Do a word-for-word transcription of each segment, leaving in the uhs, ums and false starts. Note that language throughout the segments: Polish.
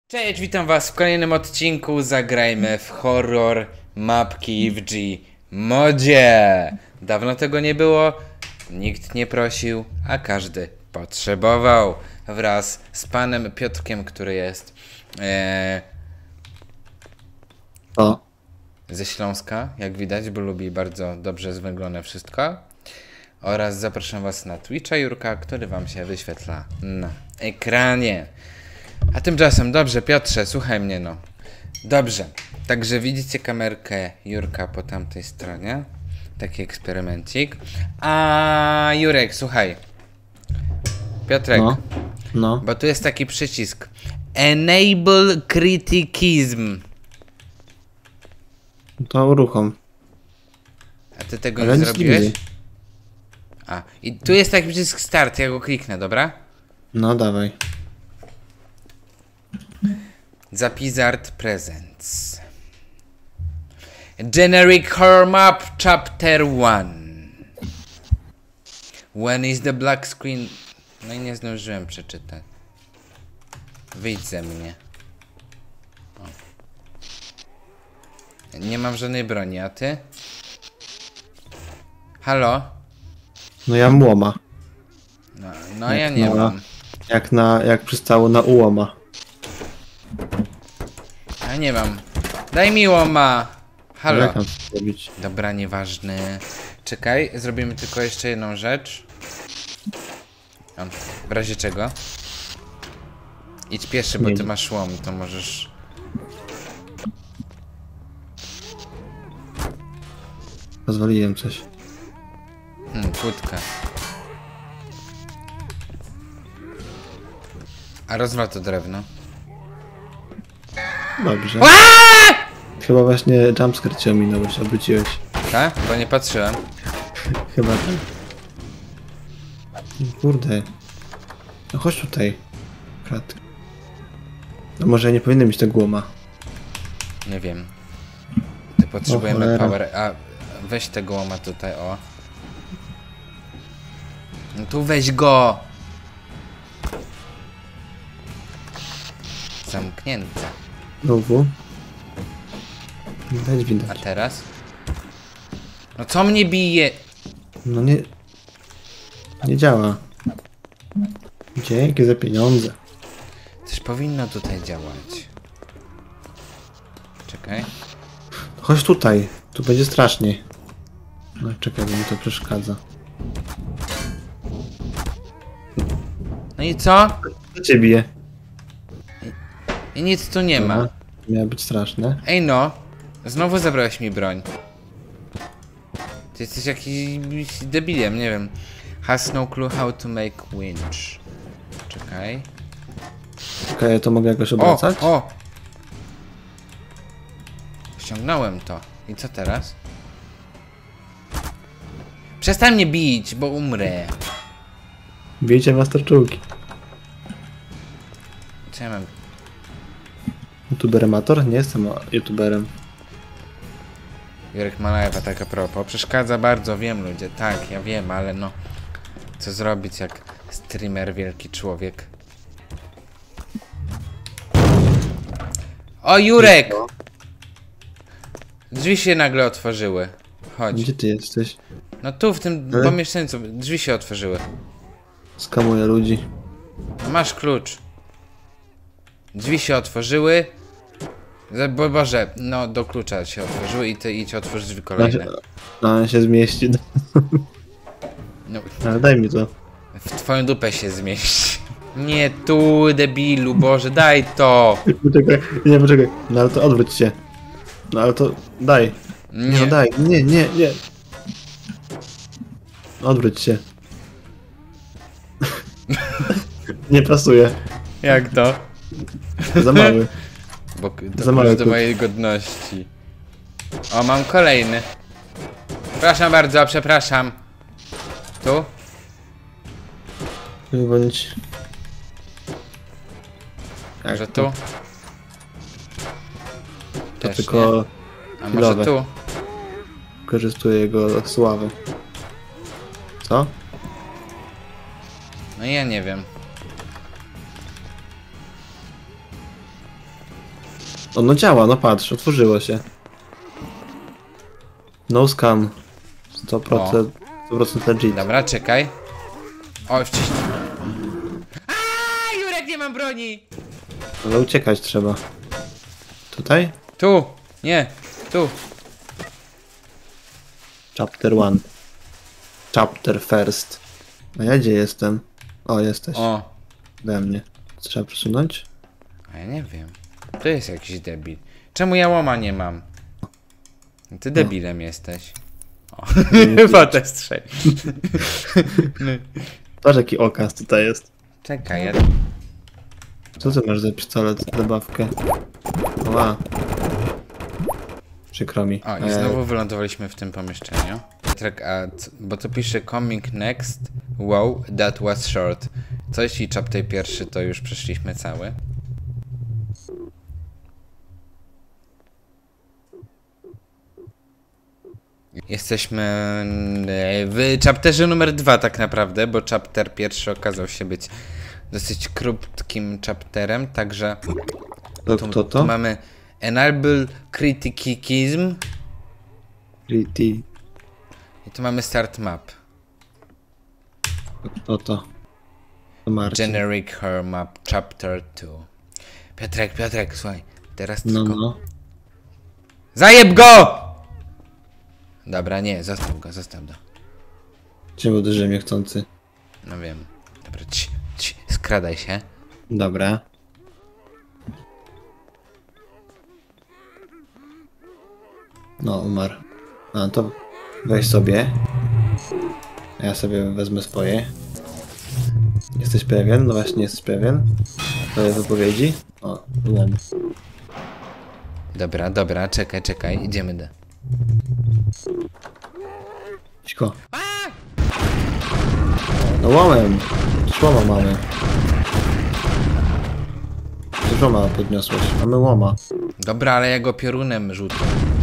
Cześć, witam was w kolejnym odcinku. Zagrajmy w horror mapki w G modzie. Dawno tego nie było, nikt nie prosił, a każdy potrzebował. Wraz z panem Piotrkiem, który jest e, O. ze Śląska, jak widać, bo lubi bardzo dobrze zwęglone wszystko. Oraz zapraszam was na Twitcha Jurka, który wam się wyświetla na ekranie. A tymczasem, dobrze, Piotrze, słuchaj mnie, no. Dobrze, także widzicie kamerkę Jurka po tamtej stronie. Taki eksperymencik. A Jurek, słuchaj. Piotrek, No. No. bo tu jest taki przycisk. Enable Criticism. To uruchom. A ty tego Ale nie nic zrobiłeś? nie A, i tu jest taki przycisk start, ja go kliknę, dobra? No dawaj. Zapizard Presents. Generic Horror Map Chapter one. When is the black screen? No i nie zdążyłem przeczytać. Wyjdź ze mnie. O. Nie mam żadnej broni, a ty? Halo? No ja młoma. No, no ja Jak nie na- mam. Jak na, jak przystało na ułoma. Ja nie mam. Daj mi łoma. Halo? Jak mam to zrobić? Dobra, nieważne. Czekaj, zrobimy tylko jeszcze jedną rzecz. O, w razie czego? Idź pieszy, bo Nie. ty masz łom, to możesz... Pozwoliłem coś. Hmm, płytka. A rozwal to drewno. Dobrze. Chyba właśnie jumpscare cię ominąłeś, obróciłeś. Tak? Bo nie patrzyłem. Chyba tak. Kurde. No chodź tutaj. Krat. No może ja nie powinien mieć tego łoma. Nie wiem. Ty potrzebujemy cholera. power... A, weź tego łoma tutaj, o. No tu weź go! Zamknięte. Znowu. Widać, A widać. teraz? No co mnie bije? No nie... Nie działa. Dzięki za pieniądze. Coś powinno tutaj działać. Czekaj. Chodź tutaj. Tu będzie straszniej. No czekaj, bo mi to przeszkadza. No i co? Co cię bije? I nic tu nie ma. Miało być straszne. Ej no. Znowu zabrałeś mi broń. Ty jesteś jakiś debilem, nie wiem. Has no clue how to make winch. Czekaj. Okej, to mogę jakoś O! obracać? O! Ściągnąłem to. I co teraz? Przestań mnie bić, bo umrę. Bijcie masterczułki. Co ja mam? YouTuberemator? Nie jestem youtuberem. Jurek Malajewa, tak a propos. Przeszkadza bardzo, wiem ludzie. Tak, ja wiem, ale no... Co zrobić jak streamer, wielki człowiek? O, Jurek! Drzwi się nagle otworzyły. Chodź. Gdzie ty jesteś? No tu, w tym Ale- pomieszczeniu, drzwi się otworzyły. Skamuję ludzi. No masz klucz. Drzwi się otworzyły. Za- Bo Boże, no do klucza się otworzyły i ty idź otwórz drzwi No, kolejne. się, no się zmieści. No, Ale daj mi to. w twoją dupę się zmieści. Nie tu, debilu, Boże, daj to. Poczekaj, nie, poczekaj. No ale to odwróć się. No ale to daj. Nie, Nie, no daj. Nie, nie, nie. Odwróć się. Nie pasuje. jak to? Za mały. Bo Za to mały już do klucz. mojej godności. O, mam kolejny. Przepraszam bardzo, przepraszam. Tu? Bądź. Tak, Może to- tu? To Też tylko nie. A może chwilowe. tu? wykorzystuje jego sławę. Co? No ja nie wiem. Ono działa, no patrz, otworzyło się. No scam. sto procent, sto procent legit. Dobra, czekaj. O, wciśnij. Aaaa, Jurek, nie mam broni! Ale uciekać trzeba. Tutaj? Tu, nie, tu. Chapter one. Chapter first. A ja gdzie jestem? O, jesteś. O, We mnie. Co trzeba przesunąć? a ja nie wiem. To jest jakiś debil. Czemu ja łoma nie mam? Ty debilem jesteś. O, wodę strzeli. Patrz jaki okaz tutaj jest. Czekaj, ja... Co ty masz za pistolet, zabawkę? Ła. Przykro mi. O, i Ej. znowu wylądowaliśmy w tym pomieszczeniu. Trek, a, c- bo to pisze coming next, wow, that was short. Coś i chapter pierwszy to już przeszliśmy cały. Jesteśmy w chapterze numer dwa tak naprawdę, bo chapter pierwszy okazał się być dosyć krótkim chapterem, także To tu, kto tu to? mamy enable criticism Pretty. i tu mamy start map. To kto to? To Marcin. Generic her map chapter two. Piotrek, Piotrek, słuchaj, teraz No, tylko... no. Zajeb go! Dobra, nie, zostaw go, zostaw go. Czym uderzyłem niechcący? No wiem. Dobra, ci, ci, skradaj się. Dobra. No, umarł. A to weź sobie. A ja sobie wezmę swoje. Jesteś pewien? No właśnie, jesteś pewien? Twoje wypowiedzi? O, byłem. Dobra, dobra, czekaj, czekaj, idziemy do... Cicho. No łomem! Łoma mamy. Ty łoma podniosłeś. Mamy łoma. Dobra, ale ja go piorunem rzucę.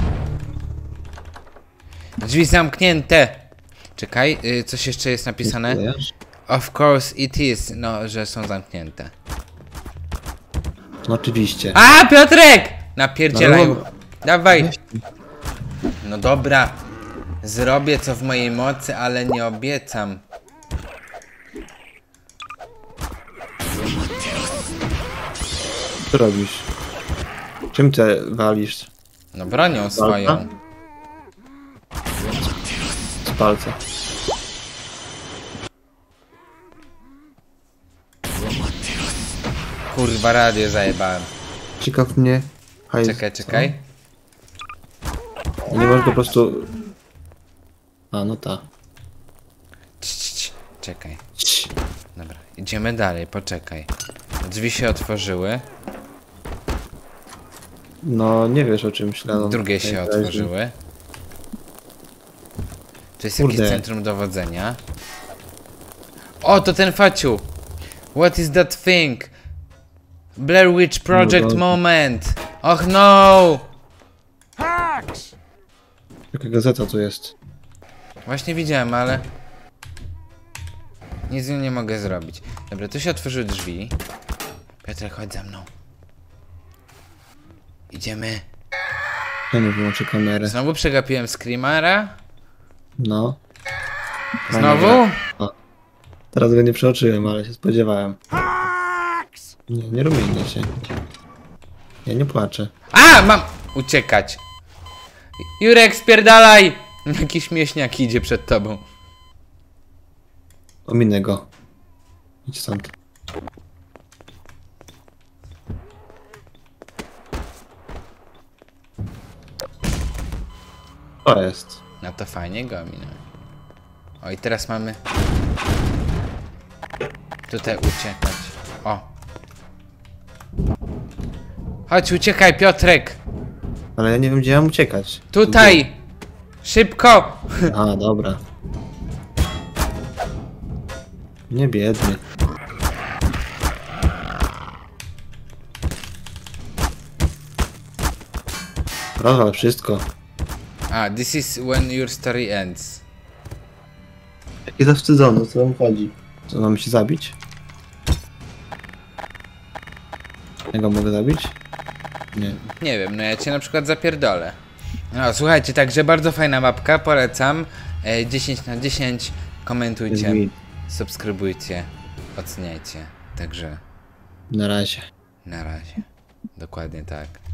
Drzwi zamknięte! Czekaj, y, coś jeszcze jest napisane? Wiesz? Of course it is, no, że są zamknięte. No oczywiście. A, Piotrek! Napierdzielaj. No, Dawaj. No dobra. Zrobię co w mojej mocy, ale nie obiecam. Co robisz? Czym ty walisz? No bronią swoją. Z palca. Kurwa, radio zajebałem. Ciekaw mnie. Hajs, Czekaj, czekaj. co? Nie możesz po prostu... A, no ta. Cii, cii, cii. Czekaj. Cii. Dobra, idziemy dalej, poczekaj. Drzwi się otworzyły. No, nie wiesz o czym myślałem. Drugie się otworzyły. Tu jest jakieś Kurde. centrum dowodzenia. O, to ten faciu! What is that thing? Blair Witch Project No, moment! Och no! Jaka gazeta tu jest? Właśnie widziałem, ale... Nic z nią nie mogę zrobić. Dobra, tu się otworzyły drzwi. Piotrek, chodź za mną. Idziemy. Ja nie wyłączę kamery. Znowu przegapiłem Screamera? No. Znowu? O. Teraz go nie przeoczyłem, ale się spodziewałem. Nie, nie rumienię się. Ja nie płaczę. A! Mam uciekać. Jurek, spierdalaj! Jakiś śmieszniak idzie przed tobą. Ominę go. Idź stąd. To jest. No to fajnie go minąłem. O, i teraz mamy... Tutaj uciekać. O. Chodź, uciekaj, Piotrek! Ale ja nie wiem, gdzie mam uciekać. Tutaj! Szybko! A, dobra. Nie biedny. Rozwal wszystko. A, this is when your story ends. Jaki zawstydzony, o co wam chodzi? Co, mam się zabić? Ja go mogę zabić? Nie. Nie wiem, no ja cię na przykład zapierdolę. No słuchajcie, także bardzo fajna mapka, polecam. E, dziesięć na dziesięć, komentujcie, Jest subskrybujcie, oceniajcie. Także Na razie. na razie. Dokładnie tak.